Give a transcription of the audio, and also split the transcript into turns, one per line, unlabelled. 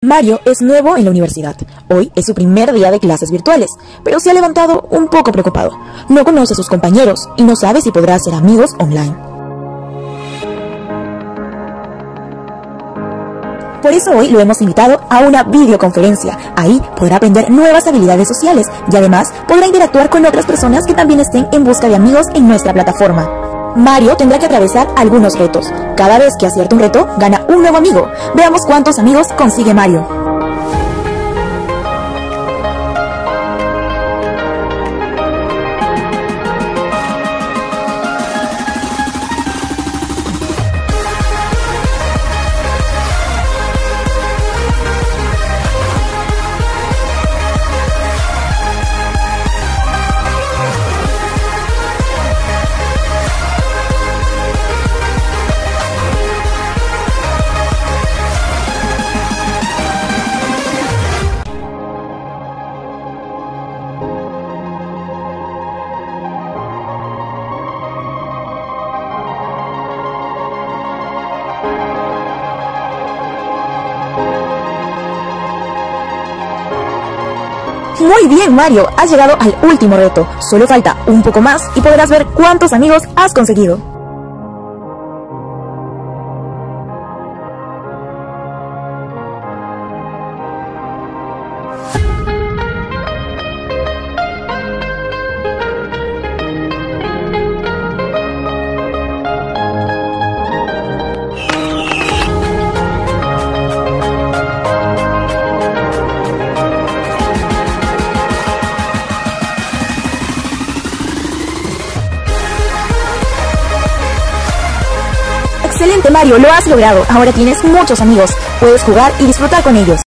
Mario es nuevo en la universidad. Hoy es su primer día de clases virtuales, pero se ha levantado un poco preocupado. No conoce a sus compañeros y no sabe si podrá hacer amigos online. Por eso hoy lo hemos invitado a una videoconferencia. Ahí podrá aprender nuevas habilidades sociales y además podrá interactuar con otras personas que también estén en busca de amigos en nuestra plataforma. Mario tendrá que atravesar algunos retos. Cada vez que acierta un reto, gana un nuevo amigo. Veamos cuántos amigos consigue Mario. Muy bien, Mario, has llegado al último reto. Solo falta un poco más y podrás ver cuántos amigos has conseguido. Excelente, Mario, lo has logrado. Ahora tienes muchos amigos. Puedes jugar y disfrutar con ellos.